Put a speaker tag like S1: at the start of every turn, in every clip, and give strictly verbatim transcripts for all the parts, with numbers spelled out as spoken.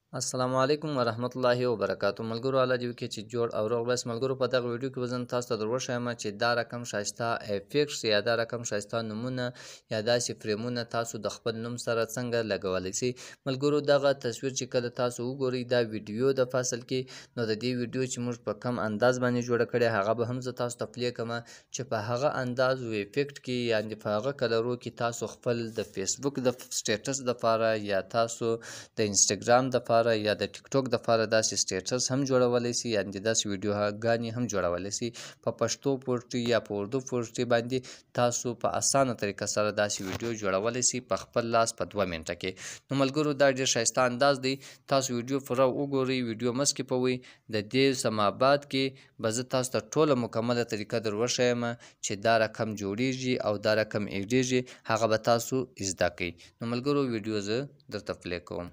S1: السلام علیکم ورحمت الله وبرکاتو. ملګرو الله دې وکړي چې جوړ او روغ بس. ملګرو په دغه ویډیو کې وزن تاسو ته در وښیم چې دا رقم شایسته افیکټس یا دا رقم شایسته نومونه یا داسې فریمونه تاسو د خپل نوم سره څنګه لګولی شئ. ملګرو دغه تصویر چې کله تاسو وګورئ دا ویډیو د فصل کې، نو د دې ویډیو چې موږ په کم انداز باندې جوړه کړې هغه به هم زه تاسو ته پلی کوم چې په هغه انداز او افیکټ کې یعنې په هغه کلرو کې تاسو خپل د فیسبوک د سټیټس دپاره یا تاسو د انسټاګرام دپاره یا د ټیک ټاک د لپاره داسې سټیټس هم جوړولی شي، یعنې داسې ویډیوګانې هم جوړولی شي. په پشتو پوسټ یا په اردو پوسټ باندې تاسو په اسانه طریقه سره داسې ویډیو جوړولی شي په خپل لاس په دوه منټه کې. نو ملګرو دا ډېر ښایسته انداز دی، تاسو ویډیو پوره وګورئ، ویډیو مه سکیپوئ. د دې سماباد کې به زه تاسو ته ټوله مکمله طریقه در وښیم چې دا رقم جوړیږي او دا رقم ایډیږي، هغه به تاسو زده کړئ. نو ملګرو ویډیو زه درته پلی کوم.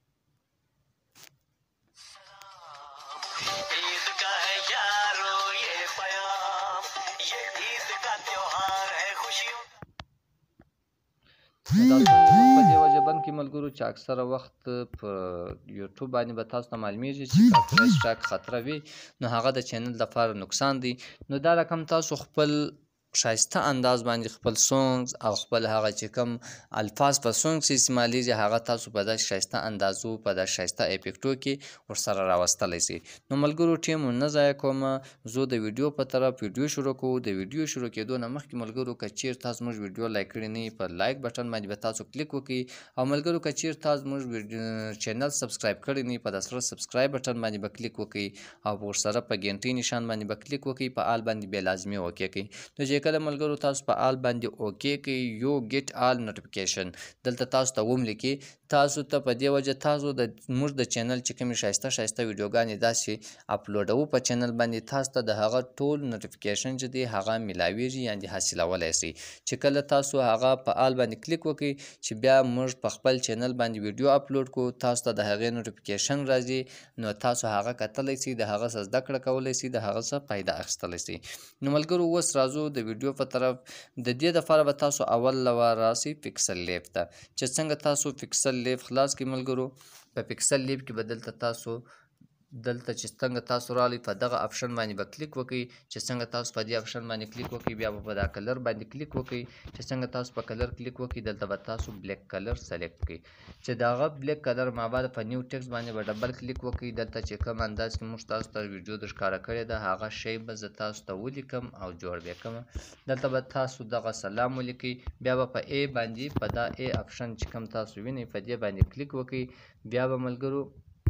S1: دا څنګه په دې وجه بند کې ملګرو چې اکثره وخت په یوټیوب باندې به تاسو ته معلومیږي چې کاپي سټراک خطره وي، نو هغه د چینل لپاره نقصان دی. نو دا رقم تاسو خپل ښایسته انداز باندې خپل سونګز او خپل هغه چې کوم الفاظ په سونګ کې استعمالیږي هغه تاسو په داسې ښایسته اندازو په داسې ښایسته افیکټو کې ورسره راوستلی شئ. نو ملګرو ټیم نه ضایع کوم، زه د ویډیو په طرف ویډیو شروع کوو. د ویډیو شروع کېدو نه مخکې ملګرو که چېرې تاسو موږ ویډیو لایک کړی نه وي په لایک بټن باندې به تاسو کلیک وکړئ، او ملګرو که چېرې تاسو موږ چینل سبسکرایب کړی نه وي په د سره سبسکرایب بټن باندې به کلیک وکړئ او ورسره په ګنټۍ نشان باندې به کلیک وکړئ، په آل باندې بیا لازمي اوکې کړئ. نو چې کله ملګرو تاسو په آل باندې اوکې کړئ یو ګیټ آل نوټوپیکیشن دلته تاسو ته وملیکي، تاسو ته په دې وجه تاسو د موږ د چینل چې کومې ښایسته ښایسته ویډیوګانې داسې اپلوډوو په چینل باندې تاسو ته د هغه ټول نوټیفیکیشن چې دی هغه میلاویږي یعنې حاصلولی شئ. چې کله تاسو هغه په آل باندې کلیک وکړئ چې بیا موږ په خپل چینل باندې ویډیو اپلوډ کړو تاسو ته د هغې نوټیفیکیشن راځي، نو تاسو هغه کتلی شئ، د هغه څه زده کړه کولی شئ، د هغه څه فایده اخیستلی شئ. نو ملګرو اوس راځو د ویډیو په طرف. د دې دپاره به تاسو اول لوه راسئ پکسل لیف ته، چې څنګه تاسو پکسل لیف خلاص کړئ ملګرو. په پکسل لیف کې به دلته تاسو دلته چې څنګه تاسو رالی په دغه اپشن باندې به کلیک وکړئ. چې څنګه تاسو په دې اپشن باندې کلیک وکړئ بیا به په دا کلر باندې کلیک وکړئ. چې څنګه تاسو په کلر کلیک وکړئ دلته به تاسو بلیک کلر سلیکټ کړئ. چې د هغه بلیک کلر ما بعد په نیو ټیکس باندې به ډبل کلیک وکړئ. دلته چې کوم انداز کې موږ تاسو ته ویډیو در ښکاره کړې ده هغه شی به زه تاسو ته ولیکم او جوړ به کړم. دلته به تاسو دغه سلام ولیکئ، بیا به په ای باندې په دا ای اپشن چې کوم تاسو وینئ په دې باندې کلیک وکړئ. بیا به ملګرو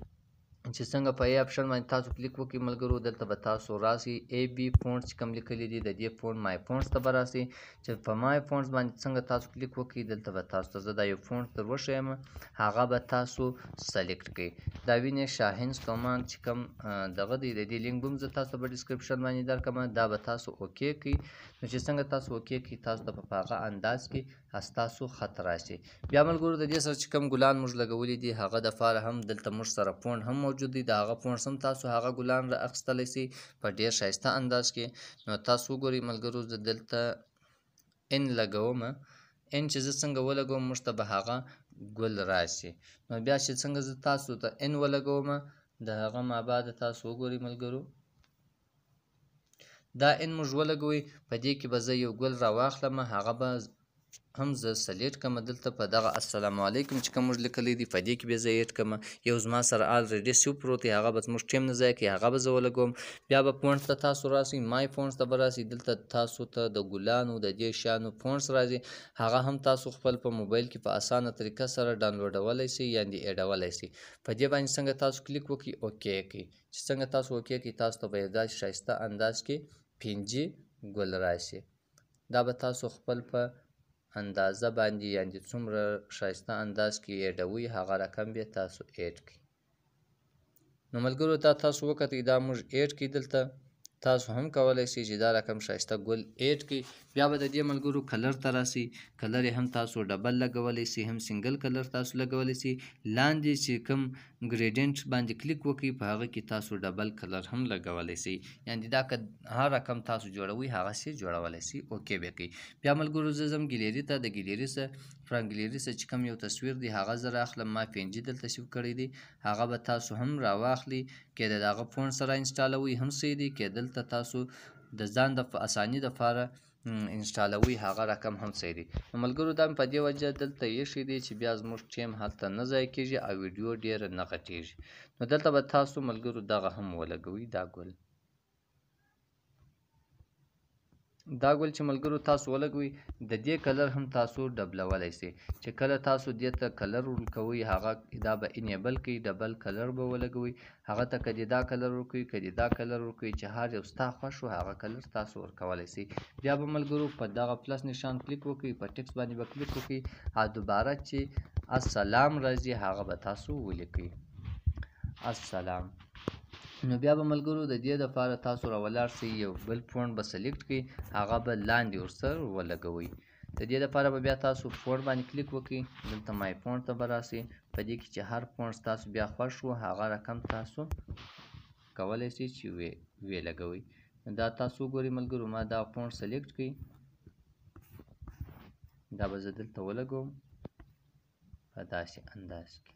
S1: چې څنګه په ای اپشن باندې تاسو کلیک وکړئ ملګرو دلته به تاسو راسئ ای بي فونټس چې کوم لیکلي دي د دې فونټ مای فونټس ته به راسئ. چې په مای فونټس باندې څنګه تاسو کلیک وکړئ دلته به تاسو ته زه دا یو فونټ در وښیم هغه به تاسو سلیکټ کړئ. دا وینئ شاهین ستومان چې کوم دغه دی د دې لینک به هم زه تاسو ته په ډسکرپشن باندې درکړم، دا به تاسو اوکې کړئ. نو چې څنګه تاسو اوکې کړئ تاسو ته په هغه انداز کې ستاسو خط راشي. بیا ملګرو د دې سره چې کوم ګلان موږ لګولی دي هغه دپاره هم دلته موږ سره فونټ هم موجود دی، د هغه فونټس هم تاسو هغه ګلان را اخیستلی شئ په ډېر ښایسته انداز کې. نو تاسو وګورئ ملګرو زه دلته ان لګوم، ان چې زه څنګه ولګوم موږ ته به هغه ګل راشي. نو بیا چې څنګه زه تاسو ته ان ولګوم د هغه ما بعد تاسو وګورئ ملګرو دا ان موږ ولګوئ په دې کې به زه یو ګل راواخلم هغه به هم زه سلیکټ کړم. دلته په دغه السلام علیکم چې کوم موږ لیکلی دی په دې کې به زه ایډ کړم. یو زما سره آلریډي سیو پروت دی هغه به زموږ ټیم نه ضایع کړي هغه به زه ولګوم. بیا به فونټس ته تاسو راسئ، مای فونټس ته به راسئ، دلته تاسو ته د ګلانو د دې شیانو فونټس راځي هغه هم تاسو خپل په موبایل کې په اسانه طریقه سره ډاونلوډولی شئ یعنې ایډولی شئ. په دې باندې څنګه تاسو کلیک وکړئ اوکې کړئ. چې څنګه تاسو اوکې کړئ تاسو ته به یو داسې ښایسته انداز کې پی ان جي ګل راشي. دا به تاسو خپل په اندازه باندې یعنې څومره ښایسته انداز کې ایډوئ هغه رقم بیا تاسو ایډ کړئ. نو ملګرو دا تاسو وکتئ دا موږ ایډ کړئ. دلته تاسو هم کولی شئ چې دا رقم ښایسته ګل ایډ کړئ. بیا به د دې ملګرو کلر ته راسئ. کلر یې هم تاسو ډبل لګولی سئ، هم سنګل کلر تاسو لګولی سئ. لاندې چې کوم ګریډینټ باندې کلیک وکړئ په هغه کې تاسو ډبل کلر هم لګولی سئ. یعنې دا که هر رقم تاسو جوړوئ هغسې جوړولی سئ. اوکې بیا کوئ. بیا ملګرو زه ځم ګیلري ته. د ګیلري څخه فرام ګیلري څخه چې کوم یو تصویر دی هغه زه راخلم. ما پی ان جي دلته سیو کړی دی، هغه به تاسو هم راواخلئ. کېدای د هغه فونټ سره انسټالوئ هم صحیح دی، کېدای دلته تاسو د ځان د اساني دپاره انسټالوئ هغه رقم هم صحیح دی. نو ملګرو دا مې په دې وجه دلته ایښی دی چې بیا زموږ ټیم هلته نه ضایع کېږي او ویډیو ډېره نه غټېږي. نو دلته به تاسو ملګرو دغه هم ولګوئ. دا ګل دا ګل چې ملګرو تاسو ولګوئ د دې کلر هم تاسو ډبلولی سئ. چې کله تاسو دې ته کلر ورکوئ هغه دا به انیبل کړئ، ډبل کلر به ولګوئ. هغه ته که دې دا کلر ورکوئ که دې دا کلر ورکوئ چې هر یو ستا خوښ وو هغه کلر تاسو ورکولی سئ. بیا به ملګرو په دغه پلس نشان کلیک وکړئ، په ټکس باندې به کلیک وکړئ او دوباره چې السلام راځي هغه به تاسو ولیکئ، السلام. نو بیا به ملګرو د دې دپاره تاسو راولاړ سئ، یو بل فونټ به سلیکټ کړئ، هغه به لاندې ورسره ولګوئ. د دې دپاره به بیا تاسو فونټ باندې کلیک وکړئ، دلته مای فونټ ته به راسئ. په دې کې چې هر فونټ ستاسو بیا خوښ وو هغه رقم تاسو کولی سئ چې ویې لګوئ. دا تاسو وګورئ ملګرو ما دا فونټ سلیکټ کړئ، دا به زه دلته ولګوم په داسې انداز کې.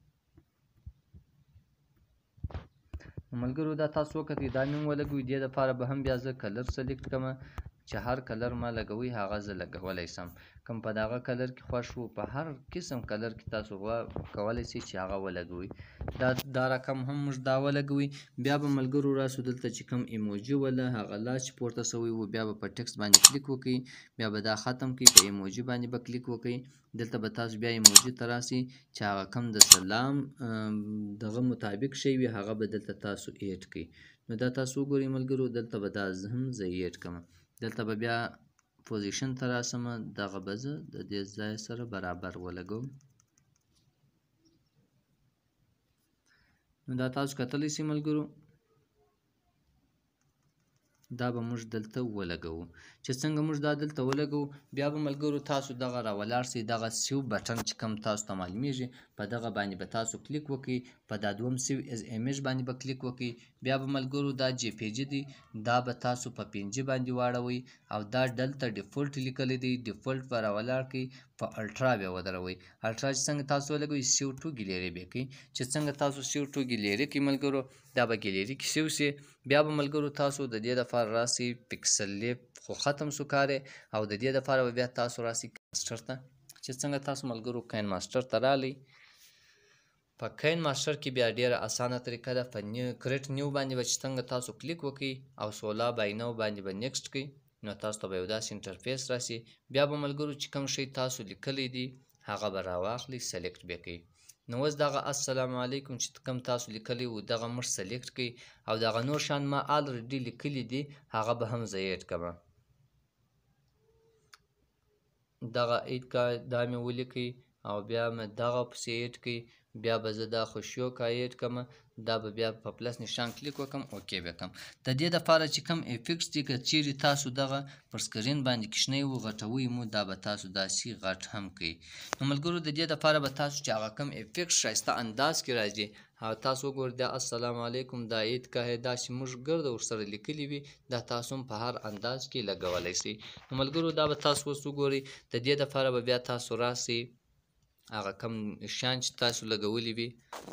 S1: ملګرو دا تاسو وکتئ دا مې هم ولګوئ. دې دپاره به هم بیا زه کلر سلیکټ کړمه چې هر کلر ما لګوئ هغه زه لګولی سم. کوم په دغه کلر کې خوښ وو په هر قسم کلر کې تاسو کولی سئ چې هغه ولګوئ. دا دا رقم هم موږ دا ولګوئ. بیا به ملګرو راسو دلته چې کوم ایموجي وله هغه لاس چې پورته سوی وو بیا به په ټکس باندې کلیک وکړئ، بیا به دا ختم کړئ، په ایموجي باندې به کلیک وکړئ. دلته به تاسو بیا ایموجي ته راسئ چې هغه کوم د سلام دغه مطابق شی وي هغه به دلته تاسو ایډ کړئ. نو دا تاسو وګورئ ملګرو دلته به دا هم زه ایډ کړم. دلته به بیا پوزیشن ته راسمه، دغه به زه د دې ځای سره برابر ولګوم. نو دا تاسو کتلی سئ ملګرو دا به موږ دلته ولګوو. چې څنګه موږ دا دلته ولګوو بیا به ملګرو تاسو دغه راولاړ سئ، دغه سیو بټن چې کوم تاسو ته معلومیږي په دغه باندې به تاسو کلیک وکړئ، په دا دوم سیو از ایمیج باندې به کلیک وکړئ. بیا به ملګرو دا جی پی جي دی دا به تاسو په پی ان جي باندې واړوئ او دا دلته ډیفولټ لیکلی دی ډیفولټ به راولاړ کړئ، په الټرا بیا ودروئ. الټرا چې څنګه تاسو ولګوئ سیو ټو ګیلري بیا کوئ. چې څنګه تاسو سیو ټو ګیلري کوئ ملګرو دا به ګیلري کې سیو سي. بیا به ملګرو تاسو د دې دپاره راسئ پکسل لیب خو ختم سو کارې او د دې دپاره به بیا تاسو راسئ ماسټر ته. چې څنګه تاسو ملګرو کین ماسټر ته رالی، په کین ماسټر کې بیا ډیره اسانه طریقه ده. په نیو کریټ نیو باندې به چې څنګه تاسو کلیک وکئ او سولا بای نو باندې به نیکسټ کئ نو تاسو ته به یو داسې انټرفیس راسي. بیا به ملګرو چې کوم شی تاسو لیکلی دی هغه به راواخلئ سلیکټ بیا کئ. نو اوس دغه السلام علیکم چې کوم تاسو لیکلی وو دغه موږ سلیکټ کئ او دغه نور شیان ما الریډي لیکلي دي هغه به هم زه ایډ کړمه. دغه ایډ کا دا مې ولیکئ او بیا مې دغه پسې ایډ کئ. بیا به زه دا خوشیو کا ایډ کړمه، دا به بیا په پلس نشان کلیک وکړم اوکې بیا کړم. د دې دپاره چې کوم افیکټس دي که چیرې تاسو دغه پر سکرین باندې کوچنی و غټوئ مو دا به تاسو داسې غټ هم کړئ. نو ملګرو د دې دپاره به تاسو چې هغه کوم افیکټ ښایسته انداز کې راځي او تاسو وګورئ دا السلام علیکم دا ایډ کا ہے دا چې موږ ګرده ورسره لیکلي وي دا تاسو هم په هر انداز کې لګولی سئ. نو ملګرو دا به تاسو اوس وګورئ. د دې دپاره به بیا تاسو راسئ هغه کم شیان چې تاسو لګولی وي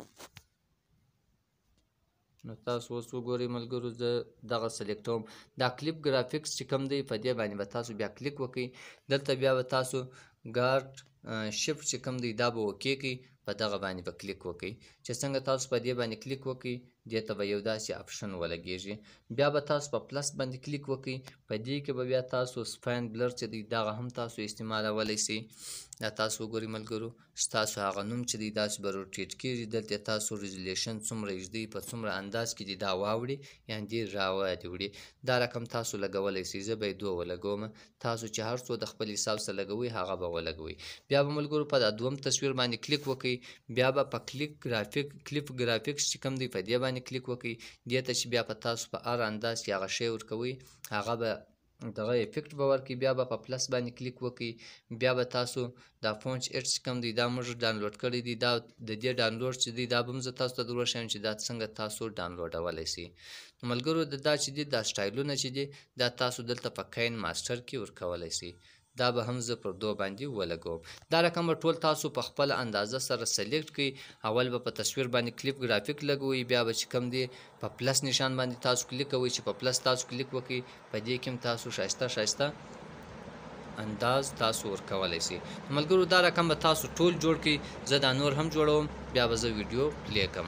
S1: نو تاسو اوس وګورئ ملګرو زه دغه سلیکټوم. دا کلیپ ګرافیکس چې کوم دی په دې باندې به تاسو بیا کلیک وکئ. دلته بیا به تاسو ګارډ شفټ چې کوم دی دا به اوکې کئ، په دغه باندې به کلیک وکئ. چې څنګه تاسو په دې باندې کلیک وکئ دې ته به یو داسې اپشن ولګېږي. بیا به تاسو په پلس باندې کلیک وکئ، په دې کې به بیا تاسو سپاین بلر چې دی دغه هم تاسو استعمالولی سئ. دا تاسو وګورئ ملګرو ستاسو هغه نوم چې دی داسې به روټیټ کېږي. دلته تاسو ریزولیشن څومره ږدئ په څومره انداز کې دې دا واوړي یعنې ډېر راوادې وړي دا رقم تاسو لګولی سئ. زه به یې دوه ولګومه، تاسو چې هر څو د خپل حساب سره لګوئ هغه به ولګوئ. بیا به ملګرو په دا دوم تصویر باندې کلیک وکئ، بیا به په کلیک ګرافیک کلیپ ګرافیکس چې کوم دی په دې باندې کلیک وکئ. دې ته چې بیا په تاسو په هر انداز کې هغه شی ورکوئ هغه به دغه افیکټ به ورکړي. بیا به په پلس باندې کلیک وکړئ. بیا به تاسو دا فونچ ایټ چې کوم دی دا موږ ډاونلوډ کړی دی. دا د دې ډاونلوډ چې دی دا به هم زه تاسو ته در وښیم چې دا څنګه تاسو ډاونلوډولی سئ. نو ملګرو د دا چې دی دا سټایلونه چې دی دا تاسو دلته په کین ماسټر کې ورکولی سئ. دا به هم زه پر دو باندې ولګوم. دا رقم به ټول تاسو په خپل اندازه سره سلیکټ کړئ. اول به په تصویر باندې کلیپ ګرافیک لګوئ. بیا به چې کوم دی په پلس نشان باندې تاسو کلیک کوئ. چې په پلس تاسو کلیک وکړئ په دې کې هم تاسو ښایسته ښایسته انداز تاسو ورکولی سئ. ملګرو دا رقم به تاسو ټول جوړ کړئ. زه دا نور هم جوړوم. بیا به زه ویډیو پلی کړم.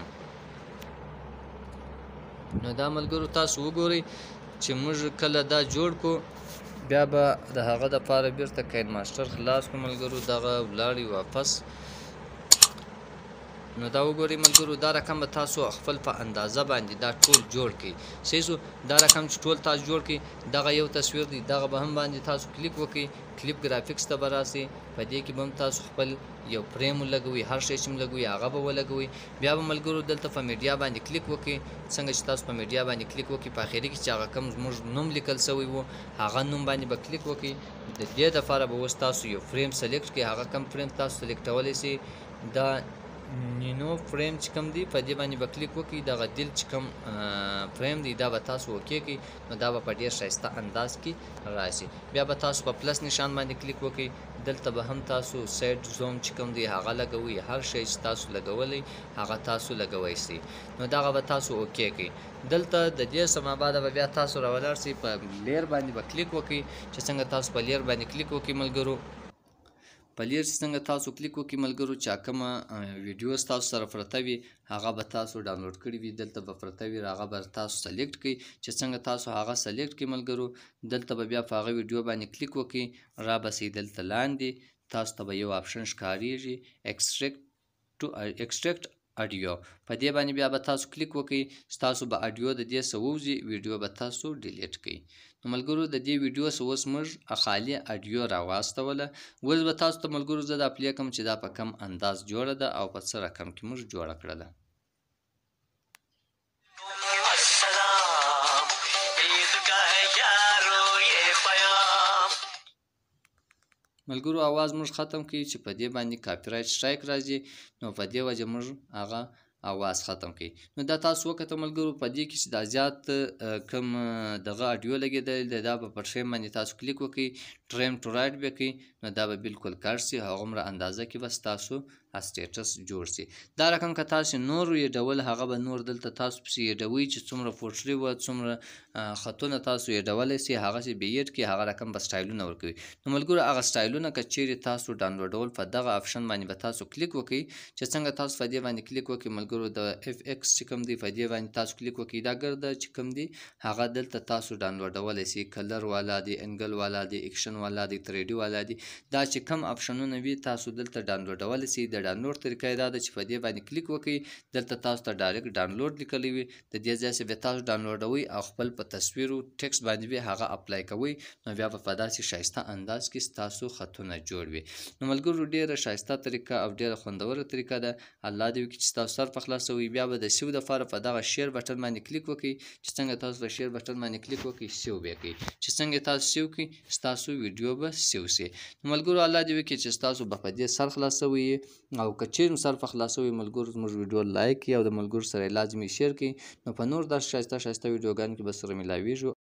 S1: نو دا ملګرو تاسو وګورئ چې موږ کله دا جوړ کړو بیا به د هغه دپاره بیرته کین ماسټر خلاص کړو ملګرو. دغه ولاړی واپس. نو دا وګورئ ملګرو دا رقم به تاسو خپل په اندازه باندې دا ټول جوړ کړئ. سیزو دا رقم چې ټول تاسو جوړ کړئ دغه یو تصویر دی دغه به هم باندې تاسو کلیک وکړئ. کلیپ ګرافیکس ته به راسئ. په دې کې به هم تاسو خپل یو فریم ولګوئ. هر شی چې هم لګوئ هغه به ولګوئ. بیا به ملګرو دلته په میډیا باندې کلیک وکړئ. څنګه چې تاسو په میډیا باندې کلیک وکړئ په اخري کې چې هغه کوم زموږ نوم لیکل سوی و هغه نوم باندې به کلیک وکړئ. د دې دپاره به اوس تاسو یو فریم سلیکټ کړئ. هغه کوم فریم تاسو سلیکټولی سئ دا نینو فریم چې کوم دی په دې باندې به کلیک وکړئ. دغه دل چې کوم فریم دی دا به تاسو اوکې کړئ. نو دا به په ډېر ښایسته انداز کې راسي. بیا به تاسو په پلس نشان باندې کلیک وکړئ. دلته به هم تاسو سایډ زوم چې کوم دی هغه لګوئ. هر شی چې تاسو لګولی هغه تاسو لګوی سئ. نو دغه به تاسو اوکې کړئ. دلته د دې سمه بعده به بیا تاسو راولاړ سئ. په لیر باندې به کلیک وکړئ. چې څنګه تاسو په لیر باندې کلیک وکړئ ملګرو په لیر چې څنګه تاسو کلیک وکړئ ملګرو چې کومه ویډیو تاسو سره پرته وي هغه به تاسو ډاونلوډ کړي وي دلته به پرته وي هغه به تاسو سلیکټ کړئ. چې څنګه تاسو هغه سلیکټ کړئ ملګرو دلته به بیا په هغه ویډیو باندې کلیک وکړئ. را به سئ دلته لاندې تاسو ته به یو آپشن ښکارېږي ایکسټریکټ ټو ایکسټریکټ اډیو. په دې باندې بیا به تاسو کلیک وکړئ. ستاسو به اډیو د دې څه ووځي ویډیو به تاسو ډیلیټ کړئ. نو ملګرو د دې ویډیو څه اوس موږ خالي اډیو راواستوله. اوس به تاسو ته ملګرو زه دا پلی کړم چې دا په کم انداز جوړه ده او په څه رقم کې موږ جوړه کړله. ملګرو اواز موږ ختم کړئ چې په دې باندې کاپی رایټ سټرایک راځي. نو په دې وجه موږ هغه اواز ختم کړئ. نو دا تاسو وکړه ملګرو په دې کې چې دا زیات کم دغه اډیو لګېدلی دی دا به په ټریم باندې تاسو کلیک وکړئ. ټریم ټو رایټ به کړئ. نو دا به بالکل کټ سي. هغومره اندازه کې به ستاسو سټیټس جوړ سي. دا رقم که تاسو نور یډول هغه به نور دلته تاسو پسې یډوئ چې څومره پورټري وه څومره خطونه تاسو یډولی سئ هغسې به یډ کړئ. هغه رقم به سټایلونه ورکوي. نو ملګرو هغه سټایلونه که چیرې تاسو ډاونلوډول په دغه آپشن باندې به تاسو کلیک وکړئ. چې څنګه تاسو په دې باندې کلیک وکړئ ملګرو د اف ایکس چې کوم دی په دې باندې تاسو کلیک وکړئ. دا ګرده چې کوم دی هغه دلته تاسو ډاونلوډولی سئ. کلر والا دی انګل والا دی ایکشن والا دی تھری ډي والا دی. دا چې کوم آپشنونه وي تاسو دلته ډاونلوډولی سئ. د ډاونلوډ طریقه یې دا ده چې په دې باندې کلیک وکړئ. دلته تاسو ته ډایرکټ ډاونلوډ لیکلی وي. د دې ځای څخه بیا تاسو ډاونلوډوئ او خپل په تصویرو ټکسټ باندې به هغه اپلای کوئ. نو بیا به په داسې ښایسته انداز کې ستاسو خطونه جوړ وي. نو ملګرو ډېره ښایسته طریقه او ډېره خوندوره طریقه ده. الله دې وکړي چې ستاسو سر په خلاصوئ. بیا به د سیو دپاره په دغه شیر بټن باندې کلیک وکړئ. چې څنګه تاسو په شیر بټن باندې کلیک وکړئ سیو به یې کړئ. چې څنګه تاسو سیو کړئ ستاسو ویډیو به سیو سي. نو ملګرو الله دې وکړي چې ستاسو به په دې سر خلاصوئ او که چیرې مو سر په خلاصوئ ملګرو زموږ ویډیو لایک کړئ او د ملګرو سره یې لازمي شیر کړئ. نو په نور داسې ښایسته ښایسته ویډیوګانو کې به سره ملاویږو.